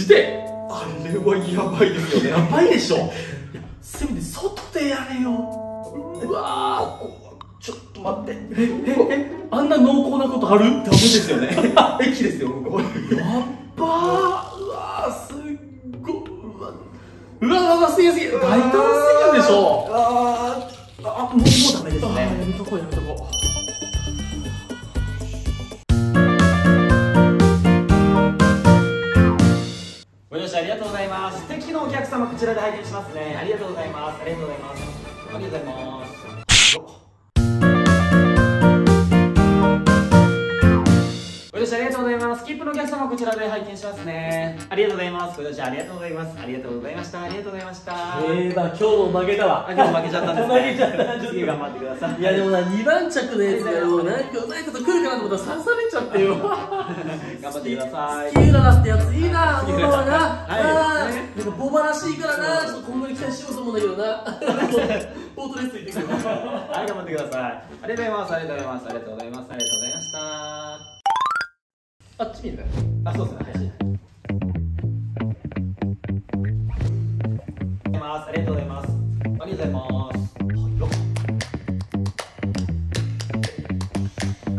であれはやばいですよね。 やばいでしょ。いや、せめて外でやれよ。うわちょっと待って。 あんな濃厚なことある？ ダメですよね。駅ですよ、向こう。 やっばー。うわー、すっごい。うわ、すげえすげえ。大胆すぎるでしょ。 もうダメですね。 やめとこう、やめとこう。 ご乗車ありがとうございます。素敵なお客様、こちらで拝見しますね。ありがとうございます。ありがとうございます。ありがとうございます。ご乗車ありがとうございます。切符のお客様、こちらで拝見しますね。ありがとうございます。ご乗車ありがとうございます。ありがとうございました。ありがとうございました。 今日も負けたわ。 今日負けちゃったんですね。 負けちゃった。 次頑張ってください。 いやでもな、2番着のやつがよ、なんかうまいこと来るかなと思ったら刺されちゃってよ。 頑張ってください。 スキーララってやついいな、もうな。 はい。 なんかボバらしいからな、ちょっと今後に期待しようと思うんだけどな。ポートレスついてくる。 はい、頑張ってください。ありがとうございます。ありがとうございます。ありがとうございます。ありがとうございました。 あっち見るね。 あ、そうですね。はい。